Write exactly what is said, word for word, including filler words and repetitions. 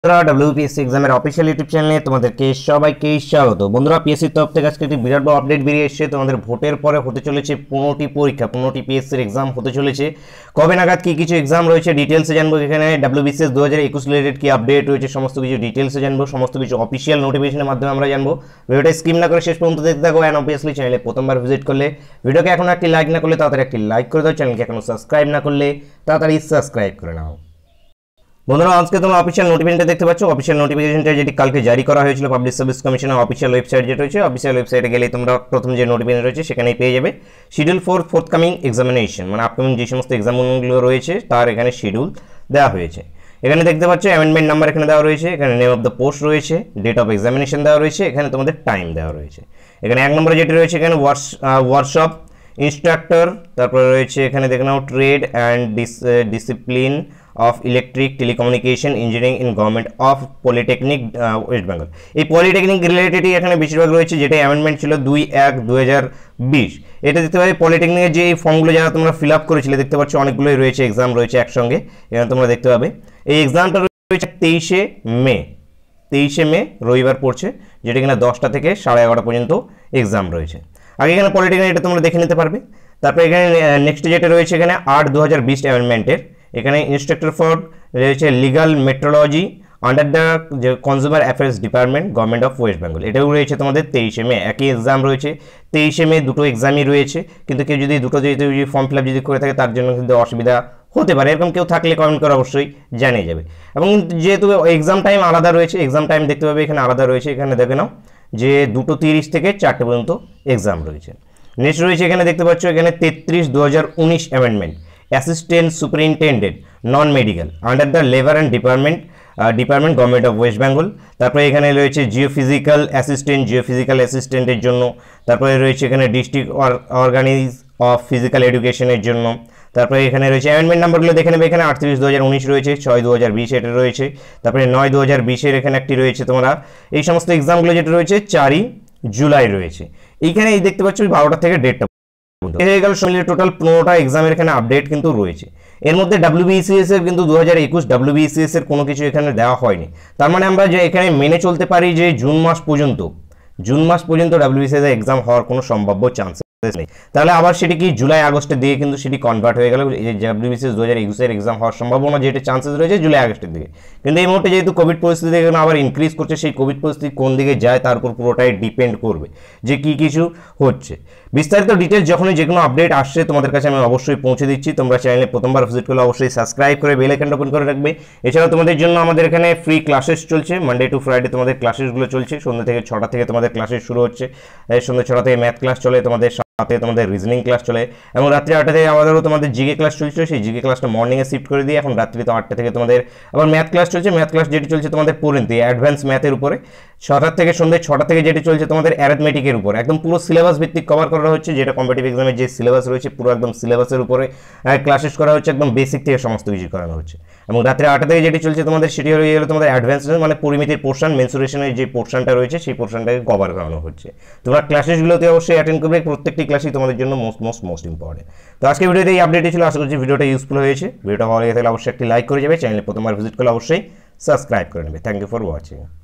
WBPSC এক্সামের official YouTube চ্যানেলে তোমাদেরকে সবাইকে স্বাগত। বন্ধুরা, পিএসসির তরফ থেকে আজকে একটি বিরাট বড় আপডেট বেরিয়ে এসেছে। তোমাদের ভোটের পরে হতে চলেছে পনেরোটি পরীক্ষা, পনেরোটি পিএসসির এক্সাম হতে চলেছে। কবে নাগাদ কী কিছু এক্সাম রয়েছে ডিটেলসে জানবো। এখানে ডব্লিউবিসিএস দু হাজার একুশ রিলেটেড কী আপডেট রয়েছে সমস্ত কিছু ডিটেলসে জানবো, সমস্ত কিছু অফিসিয়াল নোটিফিকেশনের মাধ্যমে আমরা জানবো। ভিডিওটা স্কিপ না করে শেষ পর্যন্ত দেখতে থাকো। অ্যান্ড অবভিয়াসলি চ্যানেলে প্রথমবার ভিজিট করলে ভিডিওকে এখন একটি লাইক না করলে তাড়াতাড়ি একটি লাইক করে দাও। চ্যানেলকে এখনো সাবস্ক্রাইব না করলে তাড়াতাড়ি সাবস্ক্রাইব করে নাও। বন্ধুরা, আজকে তোমরা অফিসিয়াল নোটিফিকেশনটা দেখতে পাচ্ছ। অফিসিয়াল নোটিফিকেশনটা যেটি কালকে জারি করা হয়েছিল পাবলিক সার্ভিস কমিশনের অফিসিয়াল ওয়েবসাইট যেটা রয়েছে, অফিসিয়াল ওয়েবসাইটে গেলে তোমরা প্রথম যে নোটিফিকেশন রয়েছে সেখানেই পেয়ে যাবে শিডিউল ফর ফোর্থকামিং এক্সামিনেশন, মানে আপকামিং যে সমস্ত এক্সামগুলো রয়েছে তার এখানে শিডিউল দেওয়া হয়েছে। এখানে দেখতে পাচ্ছ অ্যামেন্ডমেন্ট নাম্বার এখানে দেওয়া রয়েছে, এখানে নেম অফ দ্য পোস্ট রয়েছে, ডেট অফ এক্সামিনেশন দেওয়া রয়েছে, এখানে তোমাদের টাইম দেওয়া রয়েছে। এখানে এক নম্বরে যেটি রয়েছে এখানে ওয়ার্কশপ ইনস্ট্রাক্টর, তারপরে রয়েছে এখানে দেখে নাও trade and discipline of electric telecommunication engineering in government of polytechnic West Bengal. এই পলিটেকনিক রিলেটেডই এখানে বেশিরভাগ রয়েছে, যেটা অ্যামেন্ডমেন্ট ছিল দুই এক দু হাজার বিশ। এটা দেখতে পাচ্ছি পলিটেকনিকের যে এই ফর্মগুলো যারা তোমরা ফিল আপ করেছিলে দেখতে পাচ্ছ অনেকগুলোই রয়েছে, এক্সাম রয়েছে একসঙ্গে এখানে তোমরা দেখতে পাবে। এই এক্সামটা রয়েছে তেইশে মে, তেইশে মে রবিবার পড়ছে, যেটা কিনা দশটা থেকে সাড়ে এগারোটা পর্যন্ত এক্সাম রয়েছে। আগে এখানে পলিটেকনিক এটা তোমরা দেখে নিতে পারবে। তারপরে এখানে নেক্সট যেটা রয়েছে এখানে আট দু হাজার বিশ অ্যামেন্ডমেন্টের, এখানে ইন্সট্রাক্টর ফর রয়েছে লিগাল মেট্রোলজি আন্ডার দ্য যে consumer affairs department government of West Bengal. এটাও রয়েছে তোমাদের তেইশে মে, একই এক্সাম রয়েছে তেইশে মে, দুটো এক্সামই রয়েছে। কিন্তু কেউ যদি দুটো যদি ফর্ম ফিল আপ যদি করে থাকে তার জন্য কিন্তু অসুবিধা হতে পারে, এরকম কেউ থাকলে কমেন্ট করে অবশ্যই জানিয়ে যাবে। এবং যেহেতু এক্সাম টাইম আলাদা রয়েছে, এক্সাম টাইম দেখতে পাবে এখানে আলাদা রয়েছে, এখানে দেখে নাও যে দুটো তিরিশ থেকে চারটে পর্যন্ত এক্সাম রয়েছে। নেক্সট রয়েছে এখানে দেখতে পাচ্ছ এখানে তেত্রিশ দু হাজার উনিশ amendment assistant superintendent non medical under the labour and department department government of West Bengal. তারপরে এখানে রয়েছে জিওফিজিক্যাল অ্যাসিস্ট্যান্ট জিওফিজিক্যাল অ্যাসিস্ট্যান্টের জন্য। তারপরে রয়েছে এখানে ডিস্ট্রিক্ট অর্গানাইজ অফ ফিজিক্যাল এডুকেশনের জন্য। তারপরে এখানে রয়েছে অ্যামেন্ডমেন্ট নাম্বারগুলো দেখে নেবে, এখানে আটত্রিশ দু হাজার উনিশ রয়েছে, ছয় দু হাজার বিশ এটা রয়েছে, তারপরে নয় দু হাজার বিশের এখানে একটি রয়েছে। তোমরা এই সমস্ত এক্সামগুলো যেটা রয়েছে চারই জুলাই রয়েছে। এইখানে এই দেখতে পাচ্ছ বারোটা থেকে দেড়টা হয়ে গেল মিলে টোটাল পনেরোটা এক্সামের এখানে আপডেট কিন্তু রয়েছে। এর মধ্যে ডব্লিউবিসিএস এর কিন্তু দু হাজার একুশ ডব্লিউবিসিএস এর কোনো কিছু এখানে দেওয়া হয়নি। তার মানে আমরা যে এখানে মেনে চলতে পারি যে জুন মাস পর্যন্ত জুন মাস পর্যন্ত ডব্লিউবিসিএস এর এক্সাম হওয়ার কোনো সম্ভাব্য চান্স নেই। তাহলে আবার সেটি কি জুলাই আগস্টের দিকে কিন্তু সেটি কনভার্ট হয়ে গেল, এই যে ডব্লিউবিসিএস দু হাজার একুশের এক্সাম হওয়ার সম্ভাবনা যেটা চান্সেস রয়েছে জুলাই আগস্টের দিকে। কিন্তু এই মুহূর্তে যেহেতু কোভিড পরিস্থিতি এখানে আবার ইনক্রিজ করছে, সেই কোভিড পরিস্থিতি কোন দিকে যায় তার উপর পুরোটাই ডিপেন্ড করবে যে কী কিছু হচ্ছে। বিস্তারিত ডিটেলস যখনই যে কোনো আপডেট আসছে তোমাদের কাছে আমি অবশ্যই পৌঁছে দিচ্ছি। তোমরা চ্যানেলে প্রথমবার ভিজিট করলে অবশ্যই সাবস্ক্রাইব করে বেল আইকনটা ওপেন করে রাখবে। এছাড়াও তোমাদের জন্য আমাদের এখানে ফ্রি ক্লাসেস চলছে, মানডে টু ফ্রাইডে তোমাদের ক্লাসেসগুলো চলছে। সন্ধ্যা থেকে ছটা থেকে তোমাদের ক্লাসেস শুরু হচ্ছে, সন্ধ্যা ছটা থেকে ম্যাথ ক্লাস চলে, তোমাদের সাথে তোমাদের রিজনিং ক্লাস চলে, এবং রাত্রি আটটা থেকে আমাদেরও তোমাদের জিকে ক্লাস চলছিল। সেই জিকে ক্লাসটা মর্নিংয়ে শিফট করে দিয়ে এখন রাত্রি তো আটটা থেকে তোমাদের আবার ম্যাথ ক্লাস চলছে। ম্যাথ ক্লাস যেটি চলছে তোমাদের পরিণতি অ্যাডভান্স ম্যাথের উপরে, ছটার থেকে সন্ধ্যে ছটা থেকে যেটি চলছে তোমাদের অ্যারিথমেটিকের উপর, একদম পুরো সিলেবাস ভিত্তিক কভার করা হচ্ছে, যেটা কম্পিটিটিভ এক্সামের যে সিলেবাস রয়েছে পুরো একদম সিলেবাসের উপরে ক্লাসেস করা হচ্ছে, একদম বেসিক থেকে সমস্ত কিছু করানো হচ্ছে। এবং রাত্রি আটটা থেকে যেটি চলছে তোমাদের সেটি হয়ে গেলে তোমাদের অ্যাডভান্স মানে পরিমিতির পোর্শন, মেনসুরেশনের যে পোর্শনটা রয়েছে সেই পোর্শনটাকে কভার করানো হচ্ছে। তোমরা ক্লাসেসগুলোতে অবশ্যই অ্যাটেন্ড করবে, প্রত্যেকটি ক্লাসই তোমাদের জন্য মোস্ট মোস্ট মোস্ট ইম্পর্টেন্ট। তো আজকে ভিডিওতে এই আপডেটই ছিল, আশা করছি ভিডিওটা ইউজফুল হয়েছে। ভিডিওটা ভালো লেগে থাকলে অবশ্যই একটি লাইক করে যাবে, চ্যানেলে প্রথমবার ভিজিট করলে অবশ্যই সাবস্ক্রাইব করে নেবে। Thank you for watching.